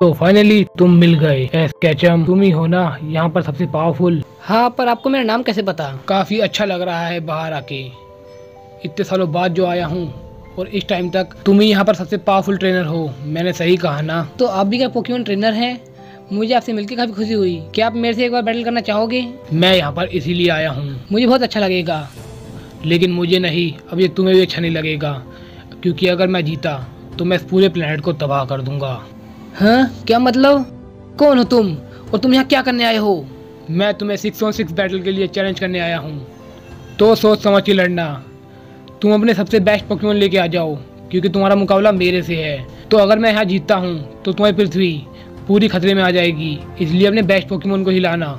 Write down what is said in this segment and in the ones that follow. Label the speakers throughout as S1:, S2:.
S1: तो फाइनली तुम मिल गए। एस कैचम, तुम ही हो ना यहाँ पर सबसे पावरफुल?
S2: हाँ, पर आपको मेरा नाम कैसे पता?
S1: काफी अच्छा लग रहा है बाहर आके, इतने सालों बाद जो आया हूँ, और इस टाइम तक तुम ही यहाँ पर सबसे पावरफुल ट्रेनर हो। मैंने सही कहा ना?
S2: तो आप भी क्या पोकेमॉन ट्रेनर हैं? मुझे आपसे मिलकर काफी खुशी हुई। क्या आप मेरे से एक बार बैटल करना चाहोगे?
S1: मैं यहाँ पर इसीलिए आया हूँ।
S2: मुझे बहुत अच्छा लगेगा।
S1: लेकिन मुझे नहीं, अब ये तुम्हें भी अच्छा नहीं लगेगा, क्योंकि अगर मैं जीता तो मैं इस पूरे प्लेनेट को तबाह कर दूंगा।
S2: हाँ, क्या मतलब? कौन हो तुम और तुम यहाँ क्या करने आए हो?
S1: मैं तुम्हें 6on6 बैटल के लिए चैलेंज करने आया हूँ, तो सोच समझ के लड़ना। तुम अपने सबसे बेस्ट पोकेमॉन लेके आ जाओ, क्योंकि तुम्हारा मुकाबला मेरे से है। तो अगर मैं यहाँ जीतता हूँ तो तुम्हारी पृथ्वी पूरी खतरे में आ जाएगी, इसलिए अपने बेस्ट पोकेमॉन को हिलाना।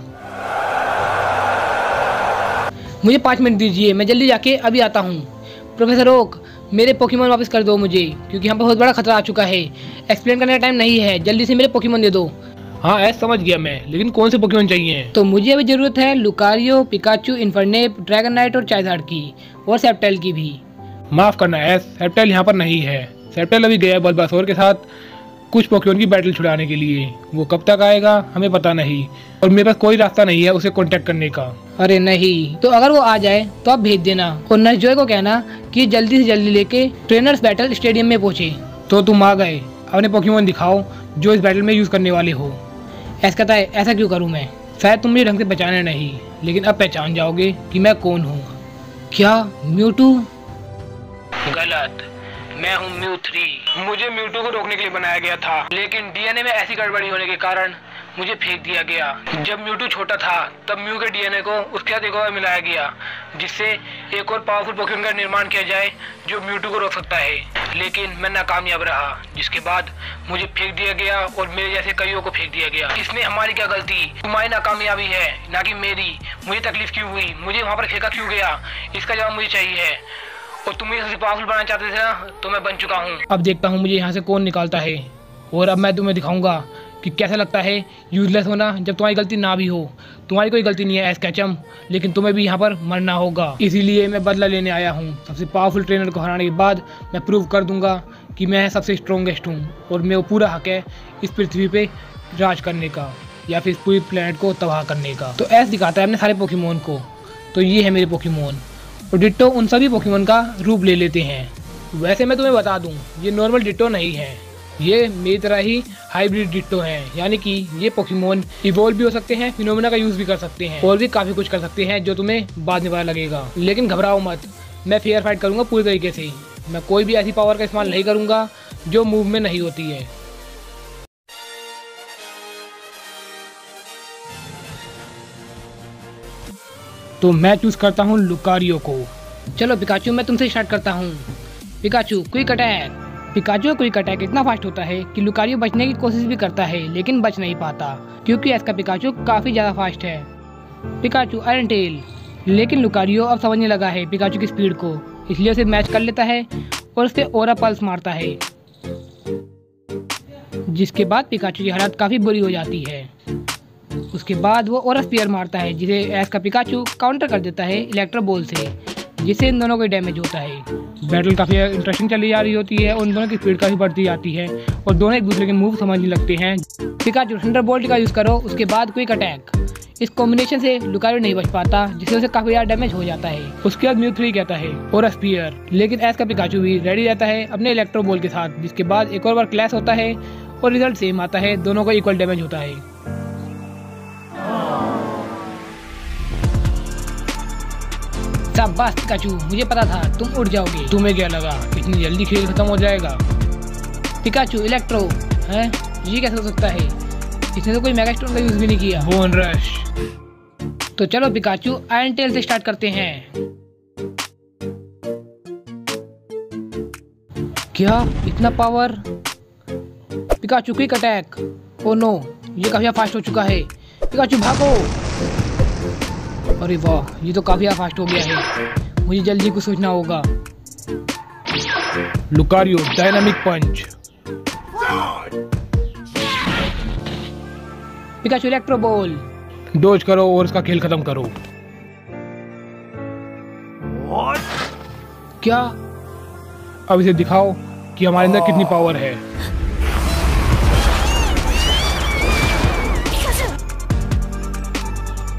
S2: मुझे 5 मिनट दीजिए, मैं जल्दी जाके अभी आता हूँ। प्रोफेसर ओक, मेरे पोकेमॉन वापस कर दो मुझे, क्योंकि यहाँ पर बहुत बड़ा खतरा आ चुका है। एक्सप्लेन करने का टाइम नहीं है, जल्दी से मेरे पोकेमॉन दे दो।
S1: हाँ ऐसा समझ गया मैं, लेकिन कौन से पोकेमॉन चाहिए?
S2: तो मुझे अभी जरूरत है लुकारियो, पिकाचू, इन्फर्नेप, ड्रैगनाइट और चाइजार्ड की, और सेप्टेल की भी।
S1: माफ करना एस, सेप्टेल यहाँ पर नहीं है। सेप्टेल अभी गया बल्बासोर के साथ कुछ पोकेमॉन की बैटल छुड़ाने के लिए। वो कब तक आएगा हमें पता नहीं, और मेरे पास कोई रास्ता नहीं है उसे कांटेक्ट करने का।
S2: अरे नहीं, तो अगर वो आ जाए तो आप भेज देना, और नर्स को कहना कि जल्दी से जल्दी लेके ट्रेनर्स बैटल स्टेडियम में पहुंचे।
S1: तो तुम आ गए, अपने पोकेमॉन दिखाओ जो इस बैटल में यूज करने वाले हो।
S2: ऐसा कहता है, ऐसा क्यों करूं मैं?
S1: शायद तुम मुझे ढंग से पहचाने नहीं, लेकिन अब पहचान जाओगे कि मैं कौन हूँ।
S2: क्या म्यूटू?
S1: गलत, मैं हूँ म्यू3। मुझे म्यूटू को रोकने के लिए बनाया गया था, लेकिन डीएनए में ऐसी गड़बड़ी होने के कारण मुझे फेंक दिया गया। जब म्यूटू छोटा था तब म्यू के डीएनए को उसके साथ एक और मिलाया गया, जिससे एक और पावरफुल पोकेमॉन का निर्माण किया जाए जो म्यूटू को रोक सकता है। लेकिन मैं नाकामयाब रहा, जिसके बाद मुझे फेंक दिया गया और मेरे जैसे कईयों को फेंक दिया गया। इसमें हमारी क्या गलती? तुम्हारी नाकामयाबी है, ना कि मेरी। मुझे तकलीफ क्यों हुई? मुझे वहाँ पर फेंका क्यों गया? इसका जवाब मुझे चाहिए है। और तुम मुझे सबसे पावरफुल बनाना चाहते थे ना, तो मैं बन चुका हूँ। अब देखता हूँ मुझे यहाँ से कौन निकालता है, और अब मैं तुम्हें दिखाऊंगा कि कैसा लगता है यूजलेस होना जब तुम्हारी गलती ना भी हो। तुम्हारी कोई गलती नहीं है एस कैचम, लेकिन तुम्हें भी यहाँ पर मरना होगा। इसीलिए मैं बदला लेने आया हूँ। सबसे पावरफुल ट्रेनर को हराने के बाद मैं प्रूव कर दूंगा कि मैं सबसे स्ट्रॉन्गेस्ट हूँ, और मेरे को पूरा हक है इस पृथ्वी पे राज करने का, या फिर इस पूरी प्लेनेट को तबाह करने का। तो ऐसा दिखाता है अपने सारे पोकेमॉन को। तो ये है मेरे पोकेमॉन, और डिट्टो उन सभी पोकेमॉन का रूप ले लेते हैं। वैसे मैं तुम्हें बता दूं, ये नॉर्मल डिट्टो नहीं है, ये मेरी तरह ही हाइब्रिड डिट्टो हैं। यानी कि ये पोकेमॉन इवॉल्व भी हो सकते हैं, फिनोमेना का यूज भी कर सकते हैं, और भी काफी कुछ कर सकते हैं जो तुम्हें बाद में पता लगेगा। लेकिन घबराओ मत, मैं फेयर फाइट करूंगा पूरी तरीके से। मैं कोई भी ऐसी पावर का इस्तेमाल नहीं करूंगा जो मूव में नहीं होती है। तो मैं चूज करता हूँ लुकारियो को।
S2: चलो पिकाचू, मैं तुमसे स्टार्ट करता हूँ। Pikachu quick attack. पिकाचू का क्विक अटैक इतना फास्ट होता है कि लुकारियो बचने की कोशिश भी करता है, लेकिन बच नहीं पाता, क्योंकि इसका पिकाचू काफी ज्यादा फास्ट है। Pikachu iron tail. लेकिन लुकारियो अब समझने लगा है पिकाचू की स्पीड को, इसलिए उसे मैच कर लेता है और उससे ओरा पल्स मारता है, जिसके बाद पिकाचू की हालत काफी बुरी हो जाती है। उसके बाद वो ओरा स्पीयर मारता है, जिसे एस का पिकाचू काउंटर कर देता है इलेक्ट्रो बॉल से, जिससे इन दोनों को डैमेज होता है। बैटल काफ़ी इंटरेस्टिंग चली जा रही होती है, उन दोनों की स्पीड काफ़ी बढ़ती जाती है, और दोनों एक दूसरे के मूव समझने लगते हैं। पिकाचू थंडर बोल्ट का यूज़ करो, उसके बाद क्विक अटैक। इस कॉम्बिनेशन से लुकारियो नहीं बच पाता, जिससे उसे काफ़ी ज़्यादा डैमेज हो जाता है। उसके बाद म्यू3 कहता है ओरा स्पीयर, लेकिन एस का पिकाचू भी रेडी रहता है अपने इलेक्ट्रो बॉल के साथ, जिसके बाद एक और बार क्लैश होता है और रिजल्ट सेम आता है, दोनों को इक्वल डैमेज होता है। शाबाश पिकाचू, मुझे पता था तुम उड़ जाओगे।
S1: तुम्हें क्या लगा इतनी जल्दी खेल खत्म हो जाएगा?
S2: पिकाचू इलेक्ट्रो है, ये कैसे हो सकता है? इसने तो कोई मेगास्टोन का यूज भी नहीं किया।
S1: Bone rush.
S2: तो चलो पिकाचू आयरन टेल से स्टार्ट करते हैं। क्या इतना power? Pikachu quick attack. Oh no, ये काफी फास्ट हो चुका है। पिकाचू भागो। अरे वाह, ये तो काफी फास्ट हो गया है, मुझे जल्दी कुछ सोचना होगा।
S1: Lucario dynamic punch.
S2: Pikachu electro ball.
S1: Dodge करो और इसका खेल खत्म करो।
S2: क्या?
S1: अब इसे दिखाओ कि हमारे अंदर कितनी पावर है।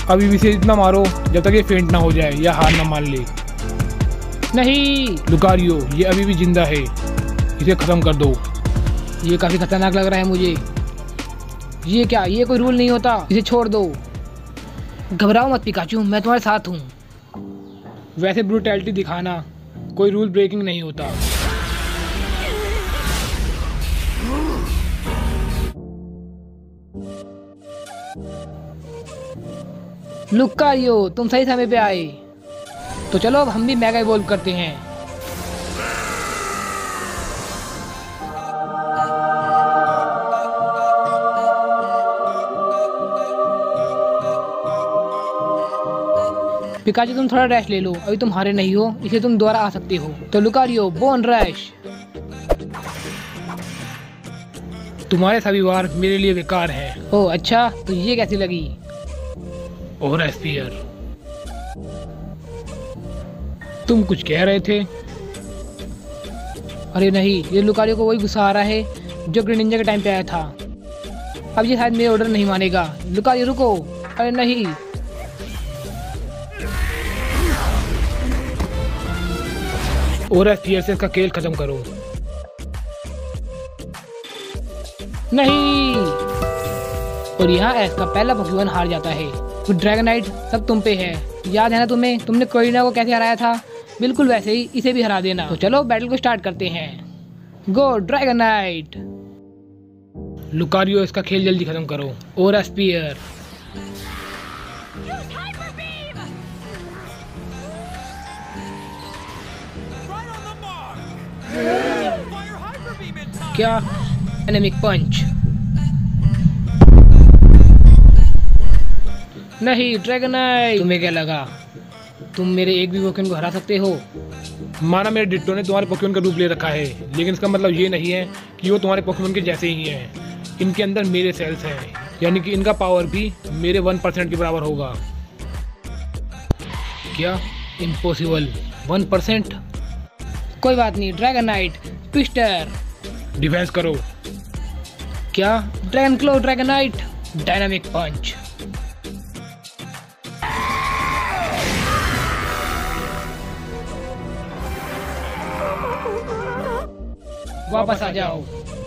S3: अभी भी इसे इतना मारो जब तक ये फेंट ना हो जाए या हार ना मान ले।
S2: नहीं,
S3: लुकारियो, ये अभी भी जिंदा है, इसे खत्म कर दो।
S2: ये काफी खतरनाक लग रहा है मुझे। ये क्या, ये कोई रूल नहीं होता, इसे छोड़ दो। घबराओ मत पिकाचू, मैं तुम्हारे साथ हूँ।
S3: वैसे ब्रूटैलिटी दिखाना कोई रूल ब्रेकिंग नहीं होता।
S2: लुकारियो, तुम सही समय पे आए। तो चलो अब हम भी मेगा इवॉल्व करते हैं। पिकाचू, तुम थोड़ा रेस्ट ले लो, अभी तुम हारे नहीं हो, इसे तुम दोबारा आ सकते हो। तो लुकारियो, बोन रश।
S3: तुम्हारे सभी वार मेरे लिए बेकार है।
S2: ओह अच्छा, तो ये कैसी लगी?
S3: और स्पीयर, तुम कुछ कह रहे थे?
S2: अरे नहीं, ये लुकारियो को वही गुस्सा आ रहा है जो ग्रीन निंजा के टाइम पे आया था। अब ये शायद मेरे ऑर्डर नहीं मानेगा। लुकारियो रुको। अरे नहीं,
S3: और स्पीयर से इसका खेल खत्म करो।
S2: नहीं। और यहाँ एस का पहला पोकेमॉन हार जाता है। तो ड्रैगनाइट, सब तुम पे है। याद है ना तुम्हें, तुमने कोरिना को कैसे हराया था? बिल्कुल वैसे ही इसे भी हरा देना। तो चलो बैटल को स्टार्ट करते हैं। गो ड्रैगनाइट।
S3: लुकारियो, इसका खेल जल्दी खत्म करो। और स्पीयर,
S2: क्या? Dynamic punch. नहीं ड्रैगनाइट, तुम्हें क्या लगा तुम मेरे एक भी पोकेमॉन को हरा सकते हो?
S3: माना मेरे डिट्टो ने तुम्हारे पोकेमॉन का रूप ले रखा है, लेकिन इसका मतलब ये नहीं है कि वो तुम्हारे पोकेमॉन के जैसे ही हैं। इनके अंदर मेरे सेल्स हैं, यानी कि इनका पावर भी मेरे 1% के बराबर होगा।
S2: क्या? इम्पॉसिबल। 1%? कोई बात नहीं। Dragonite twister.
S3: डिफेंस करो।
S2: क्या? Dragon claw Dragonite. Dynamic punch. वापस आ जाओ।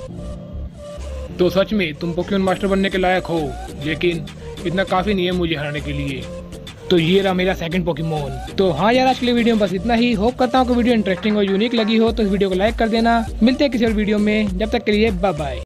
S3: तो सच में तुम पोकेमॉन मास्टर बनने के लायक हो, लेकिन इतना काफी नहीं है मुझे हराने के लिए। तो ये रहा मेरा सेकंड पोकेमॉन। तो हाँ यार, आज के लिए वीडियो में बस इतना ही। होप करता हूँ कि वीडियो इंटरेस्टिंग और यूनिक लगी हो, तो इस वीडियो को लाइक कर देना। मिलते हैं किसी और वीडियो में, जब तक के लिए बाय बाय।